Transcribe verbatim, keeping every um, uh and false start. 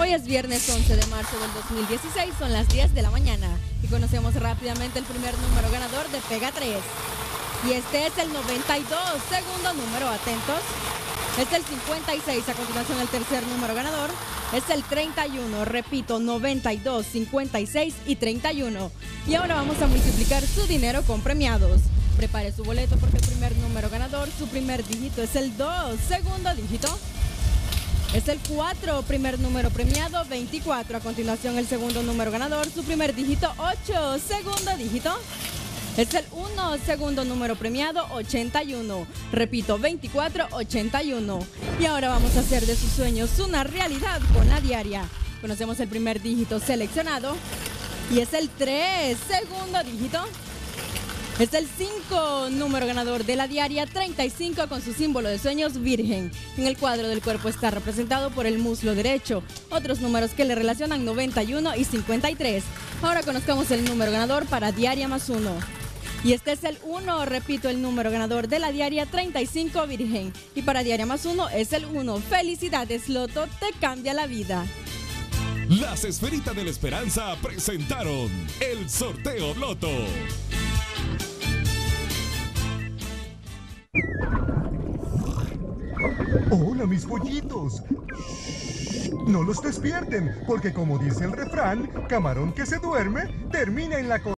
Hoy es viernes once de marzo del dos mil dieciséis, son las diez de la mañana y conocemos rápidamente el primer número ganador de Pega tres. Y este es el noventa y dos, segundo número, atentos. Es el cincuenta y seis, a continuación el tercer número ganador. Es el treinta y uno, repito, noventa y dos, cincuenta y seis y treinta y uno. Y ahora vamos a multiplicar su dinero con premiados. Prepare su boleto porque el primer número ganador, su primer dígito es el dos, segundo dígito es el cuatro, primer número premiado veinticuatro, a continuación el segundo número ganador, su primer dígito ocho, segundo dígito es el uno, segundo número premiado ochenta y uno, repito veinticuatro, ochenta y uno. Y ahora vamos a hacer de sus sueños una realidad con la diaria. Conocemos el primer dígito seleccionado y es el tres, segundo dígito es el cinco, número ganador de la diaria treinta y cinco, con su símbolo de sueños virgen. En el cuadro del cuerpo está representado por el muslo derecho. Otros números que le relacionan noventa y uno y cincuenta y tres. Ahora conozcamos el número ganador para diaria más uno. Y este es el uno, repito, el número ganador de la diaria treinta y cinco virgen. Y para diaria más uno es el uno. Felicidades, Loto, te cambia la vida. Las Esferitas de la Esperanza presentaron el sorteo Loto. Hola, mis pollitos. No los despierten, porque como dice el refrán, camarón que se duerme termina en la cocina.